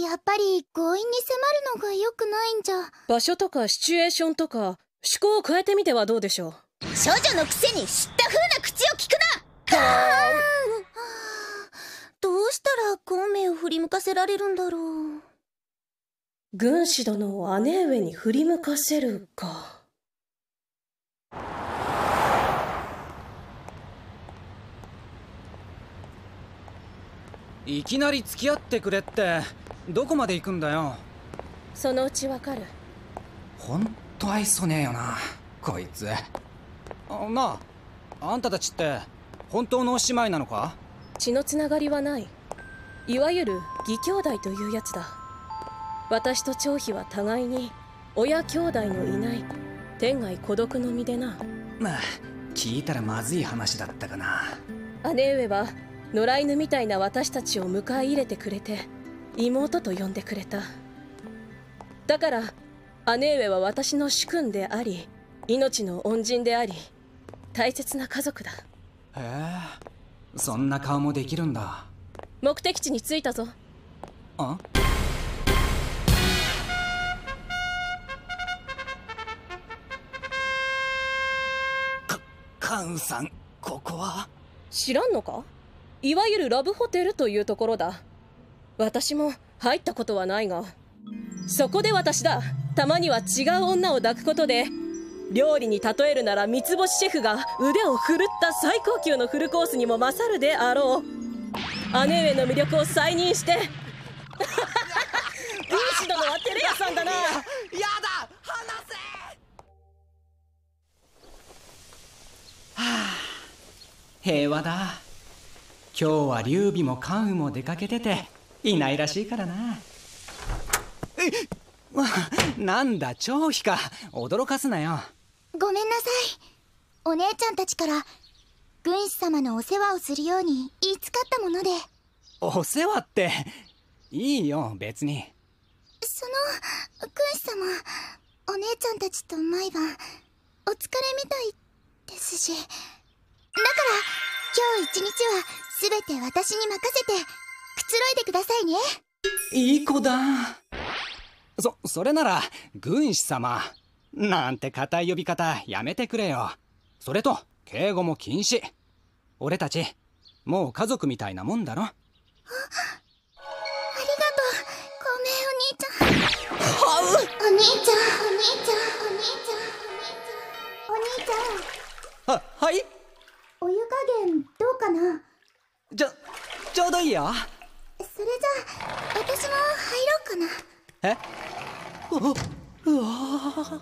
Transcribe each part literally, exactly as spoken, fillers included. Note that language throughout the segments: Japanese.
やっぱり強引に迫るのが良くないんじゃ。 場所とかシチュエーションとか思考を変えてみてはどうでしょう。 少女のくせに知った風な口を聞くな。はあ、どうしたら孔明を振り向かせられるんだろう。 軍師殿を姉上に振り向かせるか。 いきなり付き合ってくれってどこまで行くんだよ。 そのうちわかる。 ほんと愛想ねえよなこいつ。あなあ、あんたたちって本当の姉妹なのか？ 血のつながりはない。いわゆる義兄弟というやつだ。私と張飛は互いに親兄弟のいない天涯孤独の身でな。 まあ聞いたらまずい話だったかな。 姉上は野良犬みたいな私たちを迎え入れてくれて妹と呼んでくれた。だから姉上は私の主君であり命の恩人であり大切な家族だ。へえ、そんな顔もできるんだ。 目的地に着いたぞ。 あ？か、カウンさん、ここは？ 知らんのか？いわゆるラブホテルというところだ。私も入ったことはないが、そこで私だ。たまには違う女を抱くことで、料理に例えるなら三つ星シェフが腕を振るった最高級のフルコースにも勝るであろう。姉上の魅力を再認して軍師殿はテレ屋さんだな。やだ、離せ。はあ、平和だ。今日は劉備も関羽も出かけてていないらしいからな。えっ、なんだ張飛か、驚かすなよ。 ごめんなさい。お姉ちゃんたちから軍師様のお世話をするように言いつかったもので。 お世話っていいよ別に。 その軍師様、お姉ちゃんたちと毎晩お疲れみたいですし、だから今日一日は全て私に任せてくつろいでくださいね。 いい子だ。そ、それなら軍師様なんて固い呼び方やめてくれよ。それと敬語も禁止。俺たちもう家族みたいなもんだろ。あ、 ありがとう孔明お兄ちゃん。はう、お兄ちゃんお兄ちゃんお兄ちゃんお兄ちゃん。 は、はい。 お湯加減どうかな。 ちょ、ちょうどいいよ。 それじゃあ私も入ろうかな。 え？う、うわ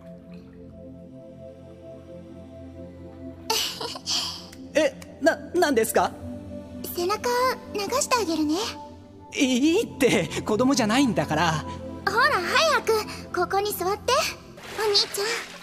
え、な、なんですか？ 背中流してあげるね。 いいって子供じゃないんだから。 ほら早くここに座ってお兄ちゃん。